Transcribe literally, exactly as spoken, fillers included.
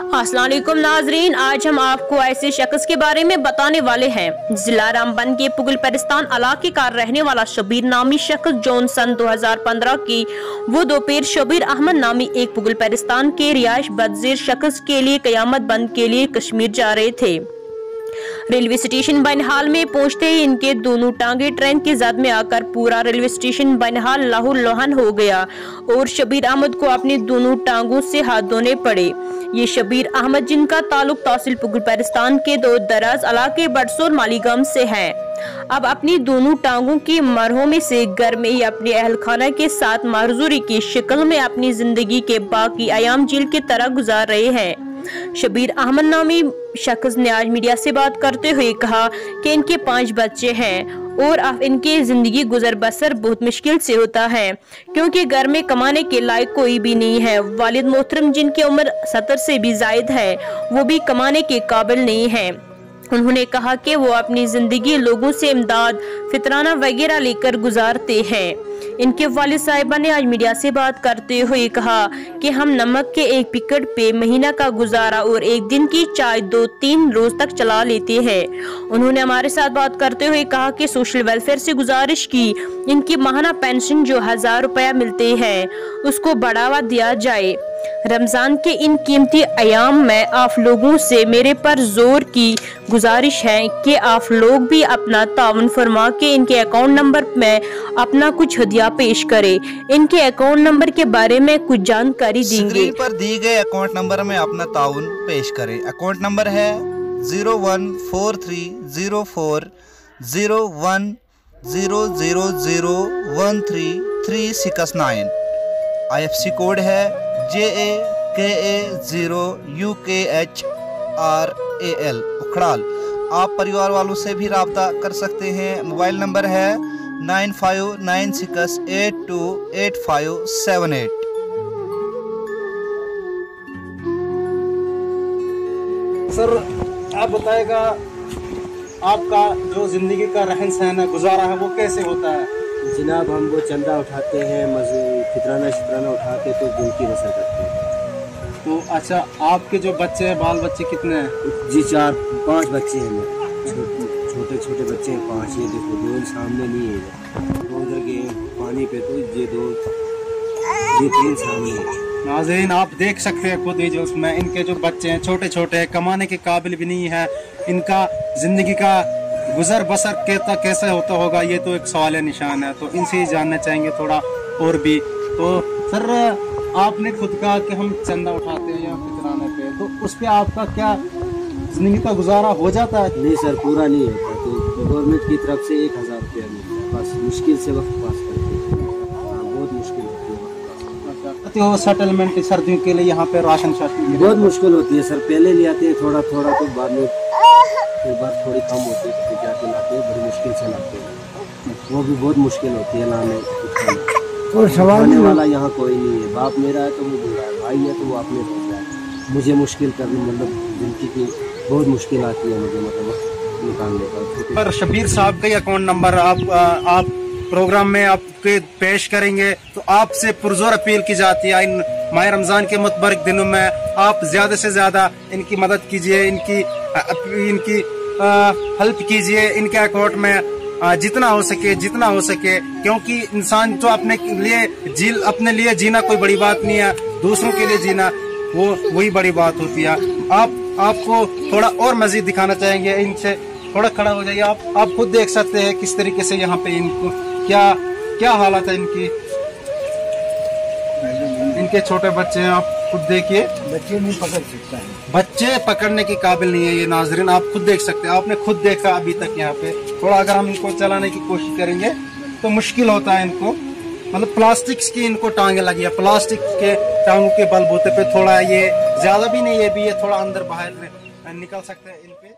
अस्सलाम वालेकुम नाजरीन, आज हम आपको ऐसे शख्स के बारे में बताने वाले हैं। जिला रामबन के पुगल परिस्तान इलाके का रहने वाला शबीर नामी शख्स जौन सन दो हज़ार पंद्रह की वो दोपहर शबीर अहमद नामी एक पुगल परिस्तान के रिहाइश बदजेर शख्स के लिए कयामत बंद के लिए कश्मीर जा रहे थे। रेलवे स्टेशन बनिहाल में पहुंचते ही इनके दोनों टांगे ट्रेन की जद में आकर पूरा रेलवे स्टेशन बनिहाल लहू लुहान हो गया और शबीर अहमद को अपनी दोनों टांगों से हाथ धोने पड़े। ये शबीर अहमद जिनका ताल्लुक तहसील पुगल परिस्तान के दो दराज इलाके बटसोर मालीगम से है, अब अपनी दोनों टांगों की मरहूमी से घर में ही अपने अहल खाना के साथ मारजूरी की शक्ल में अपनी जिंदगी के बाकी अयाम जेल की तरह गुजार रहे हैं। शबीर अहमद नामी शख्स ने आज मीडिया से बात करते हुए कहा कि इनके पांच बच्चे हैं और अब इनकी जिंदगी गुजर बसर बहुत मुश्किल से होता है क्योंकि घर में कमाने के लायक कोई भी नहीं है। वालिद मोहतरम जिनकी उम्र सत्तर से भी जायद है वो भी कमाने के काबिल नहीं है। उन्होंने कहा कि वो अपनी जिंदगी लोगों से इमदाद फितराना वगैरह लेकर गुजारते हैं। इनके वालिद साहिबा ने आज मीडिया से बात करते हुए कहा कि हम नमक के एक पैकेट पे महीना का गुजारा और एक दिन की चाय दो तीन रोज तक चला लेते हैं। उन्होंने हमारे साथ बात करते हुए कहा कि सोशल वेलफेयर से गुजारिश की इनकी माहाना पेंशन जो हजार रुपया मिलते हैं उसको बढ़ावा दिया जाए। रमजान के इन कीमती अयाम में आप लोगों से मेरे पर जोर की गुजारिश है कि आप लोग भी अपना तावन फरमा के इनके अकाउंट नंबर में अपना कुछ हदिया पेश करें। इनके अकाउंट नंबर के बारे में कुछ जानकारी देंगे। स्क्रीन पर दी गए अकाउंट नंबर में अपना ताउन पेश करें। अकाउंट नंबर है zero one four three zero four zero one zero zero zero one three three six nine. I F C code है J A K A zero U K H R A L उखड़ाल। आप परिवार वालों से भी राब्ता कर सकते हैं। मोबाइल नंबर है nine five nine six eight two eight five seven eight. Sir आप बताएगा आपका जो जिंदगी का रहन सहन है गुजारा है वो कैसे होता है? जनाब हम वो चंदा उठाते हैं, मजे फितराना शितराना उठा के तो दिन की बसर करते हैं। तो अच्छा आपके जो बच्चे हैं बाल बच्चे कितने हैं? जी चार पांच बच्चे हैं मेरे, छोटे छोटे बच्चे हैं पांच। ये देखो दो सामने नहीं है, दो उधर गए पानी पे, तो ये दो ये तीन सामने है। नाज़रीन आप देख सकते हैं खुद ही जो उसमें इनके जो बच्चे हैं छोटे छोटे हैं, कमाने के काबिल भी नहीं है। इनका जिंदगी का गुजर बसर कहता कैसे होता होगा ये तो एक सवाल निशान है। तो इनसे ही जानना चाहेंगे थोड़ा और भी। तो सर आपने खुद कहा कि हम चंदा उठाते हैं या फितराने पे, तो उस पे आपका क्या जिंदगी का गुजारा हो जाता है? नहीं सर पूरा नहीं होता, तो गवर्नमेंट की तरफ से एक हजार रुपया मिलता है, बस मुश्किल से वक्त पास करते हैं। हाँ बहुत मुश्किल होती है। तो सेटलमेंट सर्दियों के लिए यहाँ पे राशन शासन बहुत मुश्किल होती है सर। पहले ले आते हैं थोड़ा थोड़ा, तो बाद में फिर बात थोड़ी कम होती है तो जाके लाते हैं, बड़ी मुश्किल से लाते हैं। वो भी बहुत मुश्किल होती है लाने और सवाल वाला यहाँ कोई नहीं है। बाप मेरा है तो वो बुरा है, भाई है तो वो अपने होता है। मुझे मुश्किल करनी मतलब जिंदगी की बहुत मुश्किल आती है मुझे मतलब निकालने का। पर शबीर साहब का अकाउंट नंबर आप आप प्रोग्राम में आपके पेश करेंगे तो आपसे पुरजोर अपील की जाती है इन माह रमजान के मुतबरक दिनों में आप ज्यादा से ज्यादा इनकी मदद कीजिए, इनकी इनकी हेल्प कीजिए, इनके अकाउंट में आ, जितना हो सके जितना हो सके, क्योंकि इंसान तो अपने लिए जी अपने लिए जीना कोई बड़ी बात नहीं है, दूसरों के लिए जीना वो वही बड़ी बात होती है। आप आपको थोड़ा और मजीद दिखाना चाहेंगे, इनसे थोड़ा खड़ा हो जाइए। आप आप खुद देख सकते हैं किस तरीके से यहाँ पे इनको क्या क्या हालत है इनकी। इनके छोटे बच्चे हैं, आप खुद देखिए, बच्चे नहीं पकड़ सकता है, बच्चे पकड़ने के काबिल नहीं है ये। नाजरीन आप खुद देख सकते हैं, आपने खुद देखा अभी तक यहाँ पे। थोड़ा अगर हम इनको चलाने की कोशिश करेंगे तो मुश्किल होता है इनको, मतलब प्लास्टिक की इनको टांगे लगी है, प्लास्टिक के टांगों के बलबूते पे थोड़ा ये ज्यादा भी नहीं है भी ये थोड़ा अंदर बाहर निकल सकते हैं इन पे।